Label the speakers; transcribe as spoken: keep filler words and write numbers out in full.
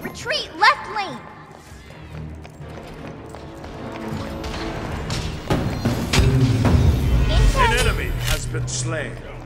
Speaker 1: Retreat, left lane!
Speaker 2: An enemy has been slain.